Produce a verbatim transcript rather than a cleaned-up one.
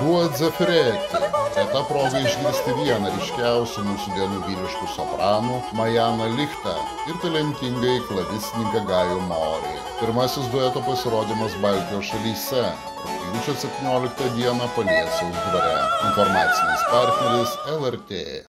Due Zefireti. Tai ta proga išgirsti vieną ryškiausių mūsų dienų vyriškų sopranų Majaną Lichtą ir talentingai klavisininką Gajų Morį. Pirmasis dueto pasirodymas Baltijos šalyse. Rugpjūčio septynioliktą dieną Paliesiaus dvare. Informacinis partneris L R T.